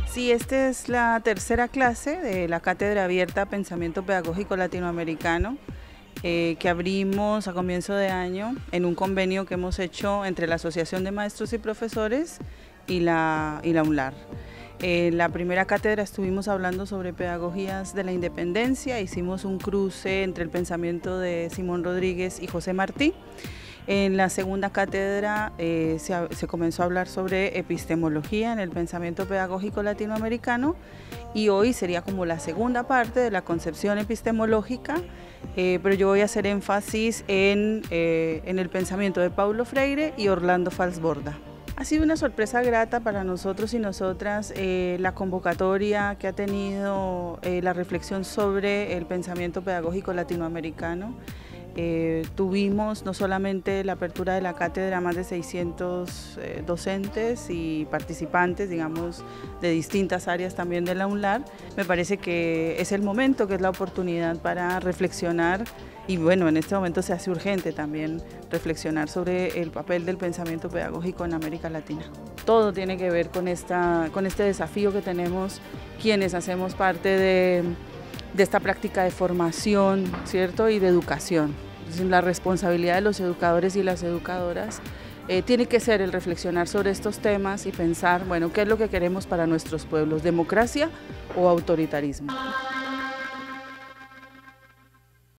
Sí, esta es la tercera clase de la Cátedra Abierta Pensamiento Pedagógico Latinoamericano que abrimos a comienzo de año en un convenio que hemos hecho entre la Asociación de Maestros y Profesores y la UNLAR. En la primera cátedra estuvimos hablando sobre pedagogías de la independencia, hicimos un cruce entre el pensamiento de Simón Rodríguez y José Martí. En la segunda cátedra se comenzó a hablar sobre epistemología en el pensamiento pedagógico latinoamericano y hoy sería como la segunda parte de la concepción epistemológica, pero yo voy a hacer énfasis en el pensamiento de Paulo Freire y Orlando Falsborda. Ha sido una sorpresa grata para nosotros y nosotras la convocatoria que ha tenido la reflexión sobre el pensamiento pedagógico latinoamericano. Tuvimos no solamente la apertura de la cátedra, más de 600 docentes y participantes, digamos, de distintas áreas también de la UNLAR. Me parece que es el momento, que es la oportunidad para reflexionar y bueno, en este momento se hace urgente también reflexionar sobre el papel del pensamiento pedagógico en América Latina. Todo tiene que ver con este desafío que tenemos quienes hacemos parte de esta práctica de formación, ¿cierto? Y de educación. Entonces, la responsabilidad de los educadores y las educadoras tiene que ser el reflexionar sobre estos temas y pensar, bueno, ¿qué es lo que queremos para nuestros pueblos? ¿Democracia o autoritarismo?